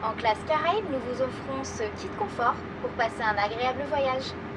En classe Caraïbes, nous vous offrons ce kit confort pour passer un agréable voyage.